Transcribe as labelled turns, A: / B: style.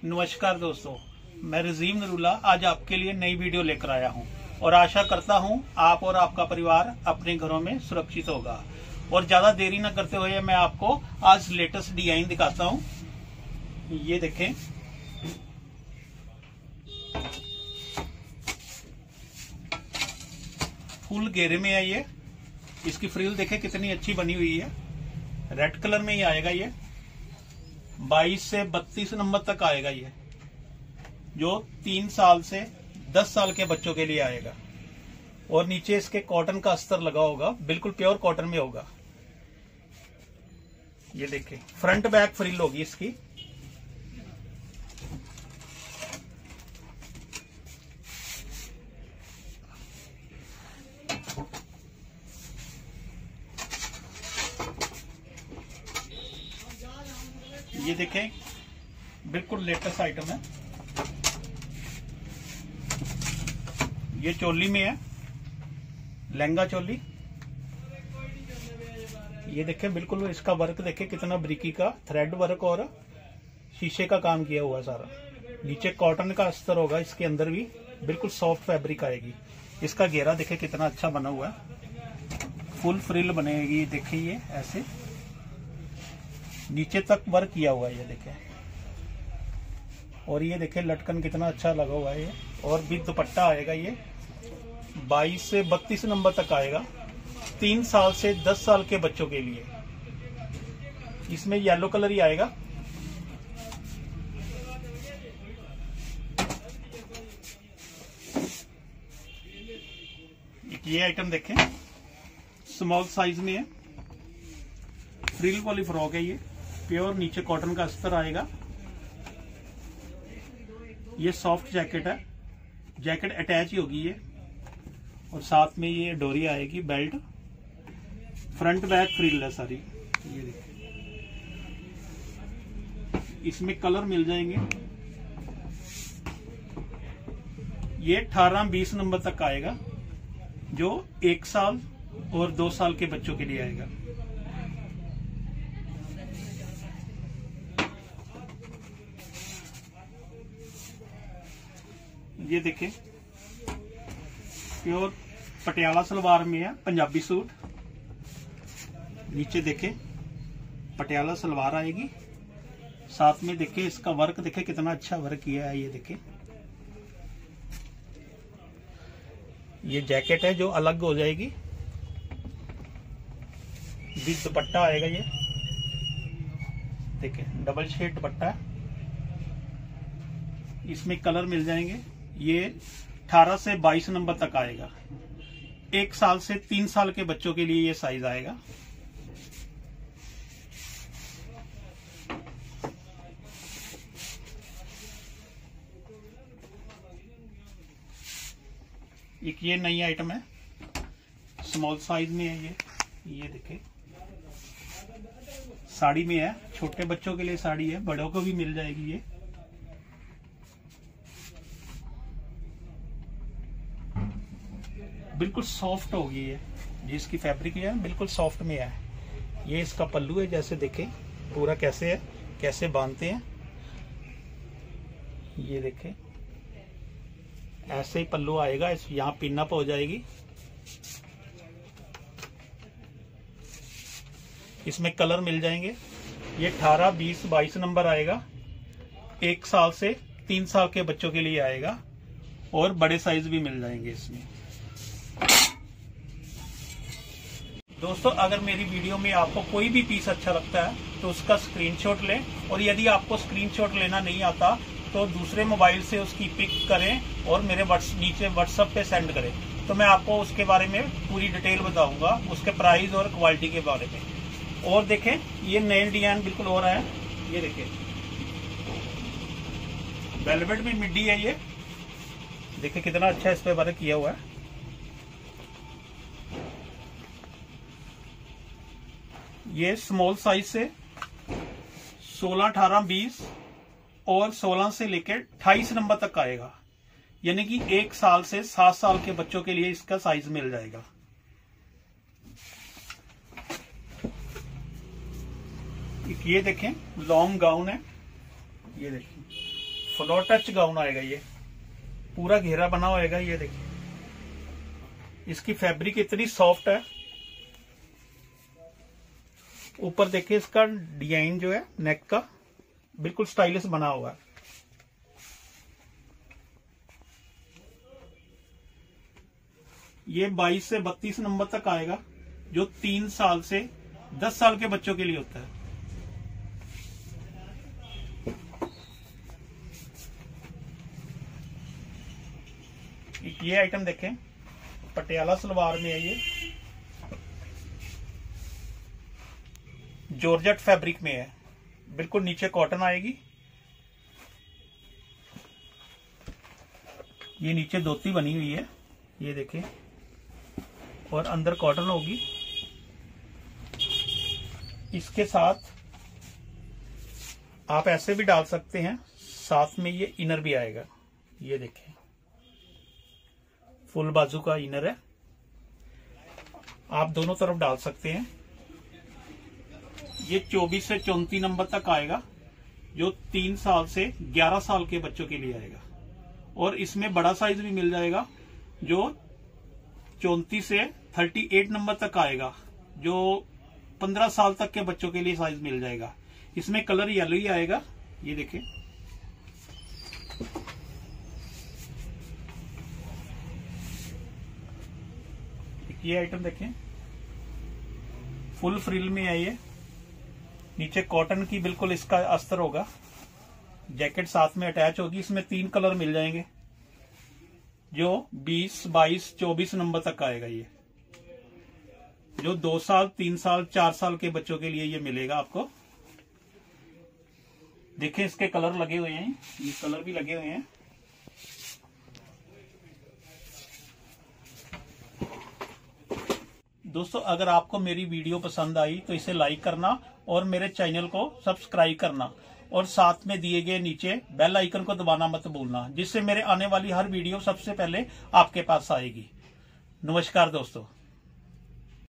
A: नमस्कार दोस्तों, मैं रजीम नरूल्ला आज आपके लिए नई वीडियो लेकर आया हूं और आशा करता हूं आप और आपका परिवार अपने घरों में सुरक्षित होगा। और ज्यादा देरी न करते हुए मैं आपको आज लेटेस्ट डिजाइन दिखाता हूं। ये देखें, फुल घेरे में है ये। इसकी फ्रिल देखें कितनी अच्छी बनी हुई है। रेड कलर में ही आएगा ये। 22 से 32 नंबर तक आएगा ये, जो 3 साल से 10 साल के बच्चों के लिए आएगा। और नीचे इसके कॉटन का अस्तर लगा होगा, बिल्कुल प्योर कॉटन में होगा। ये देखिए, फ्रंट बैक फ्रिल होगी इसकी। ये देखें, बिल्कुल लेटेस्ट आइटम है। ये चोली में है, लहंगा चोली। ये देखें, बिल्कुल इसका वर्क देखें कितना ब्रिकी का थ्रेड वर्क और शीशे का काम किया हुआ है सारा। नीचे कॉटन का अस्तर होगा, इसके अंदर भी बिल्कुल सॉफ्ट फैब्रिक आएगी। इसका घेरा देखें कितना अच्छा बना हुआ है। फुल फ्रिल बनेगी, देखिए ये ऐसे नीचे तक वर्क किया हुआ है। ये देखें, और ये देखें लटकन कितना अच्छा लगा हुआ है ये। और भी दुपट्टा आएगा ये 22 से 32 नंबर तक आएगा, 3 साल से 10 साल के बच्चों के लिए। इसमें येलो कलर ही आएगा। ये आइटम देखें, स्मॉल साइज में है, फ्रिल वाली फ्रॉक है ये। प्योर नीचे कॉटन का अस्तर आएगा। ये सॉफ्ट जैकेट है, जैकेट अटैच ही होगी ये। और साथ में ये डोरी आएगी, बेल्ट। फ्रंट बैक फ्रिल है सारी। ये देखिए, इसमें कलर मिल जाएंगे। ये 18-20 नंबर तक आएगा, जो 1 साल और 2 साल के बच्चों के लिए आएगा। ये देखें, प्योर पटियाला सलवार में है, पंजाबी सूट। नीचे देखें पटियाला सलवार आएगी, साथ में देखें इसका वर्क देखें कितना अच्छा वर्क किया है। ये देखें, ये जैकेट है जो अलग हो जाएगी। विद दुपट्टा आएगा ये, देखें डबल शेड दुपट्टा है। इसमें कलर मिल जाएंगे। ये 18 से 22 नंबर तक आएगा, 1 साल से 3 साल के बच्चों के लिए ये साइज आएगा। एक ये नई आइटम है, स्मॉल साइज में है ये देखें, साड़ी में है। छोटे बच्चों के लिए साड़ी है, बड़ों को भी मिल जाएगी ये। बिल्कुल सॉफ्ट होगी ये, जिसकी फैब्रिक है बिल्कुल सॉफ्ट में है। ये इसका पल्लू है, जैसे देखें पूरा कैसे है, कैसे बांधते हैं। ये देखें ऐसे ही पल्लू आएगा, यहाँ पिन अप हो जाएगी। इसमें कलर मिल जाएंगे। ये 18, 20, 22 नंबर आएगा, 1 साल से 3 साल के बच्चों के लिए आएगा। और बड़े साइज भी मिल जाएंगे इसमें। दोस्तों, अगर मेरी वीडियो में आपको कोई भी पीस अच्छा लगता है तो उसका स्क्रीनशॉट लें। और यदि आपको स्क्रीनशॉट लेना नहीं आता तो दूसरे मोबाइल से उसकी पिक करें और मेरे नीचे व्हाट्सएप पे सेंड करें, तो मैं आपको उसके बारे में पूरी डिटेल बताऊंगा, उसके प्राइस और क्वालिटी के बारे में। और देखें, ये नए डिजाइन बिल्कुल हो रहा है। ये देखिए, वेलवेट में मिड्डी है ये। देखिए कितना अच्छा इस पे वर्क किया हुआ है। ये स्मॉल साइज से 16, 18, 20 और 16 से लेकर 28 नंबर तक आएगा, यानी कि 1 साल से 7 साल के बच्चों के लिए इसका साइज मिल जाएगा। ये देखें, लॉन्ग गाउन है। ये देखें, फ्लोर टच गाउन आएगा, ये पूरा घेरा बना होएगा। ये देखिए इसकी फैब्रिक इतनी सॉफ्ट है। ऊपर देखिए इसका डिजाइन जो है नेक का बिल्कुल स्टाइलिश बना हुआ है। ये 22 से 32 नंबर तक आएगा, जो 3 साल से 10 साल के बच्चों के लिए होता है। ये आइटम देखें, पटियाला सलवार में है, ये जॉर्जेट फैब्रिक में है, बिल्कुल नीचे कॉटन आएगी। ये नीचे धोती बनी हुई है, ये देखें, और अंदर कॉटन होगी। इसके साथ आप ऐसे भी डाल सकते हैं, साथ में ये इनर भी आएगा। ये देखें फुल बाजू का इनर है, आप दोनों तरफ डाल सकते हैं। ये 24 से 34 नंबर तक आएगा, जो 3 साल से 11 साल के बच्चों के लिए आएगा। और इसमें बड़ा साइज भी मिल जाएगा, जो 34 से 38 नंबर तक आएगा, जो 15 साल तक के बच्चों के लिए साइज मिल जाएगा। इसमें कलर येलो ही आएगा। ये देखें, ये आइटम देखें, फुल फ्रिल में है। ये नीचे कॉटन की बिल्कुल इसका अस्तर होगा, जैकेट साथ में अटैच होगी। इसमें 3 कलर मिल जाएंगे, जो 20, 22, 24 नंबर तक आएगा। ये जो 2 साल, 3 साल, 4 साल के बच्चों के लिए ये मिलेगा आपको। देखें इसके कलर लगे हुए हैं, ये कलर भी लगे हुए हैं। दोस्तों अगर आपको मेरी वीडियो पसंद आई तो इसे लाइक करना और मेरे चैनल को सब्सक्राइब करना, और साथ में दिए गए नीचे बेल आइकन को दबाना मत भूलना, जिससे मेरे आने वाली हर वीडियो सबसे पहले आपके पास आएगी। नमस्कार दोस्तों।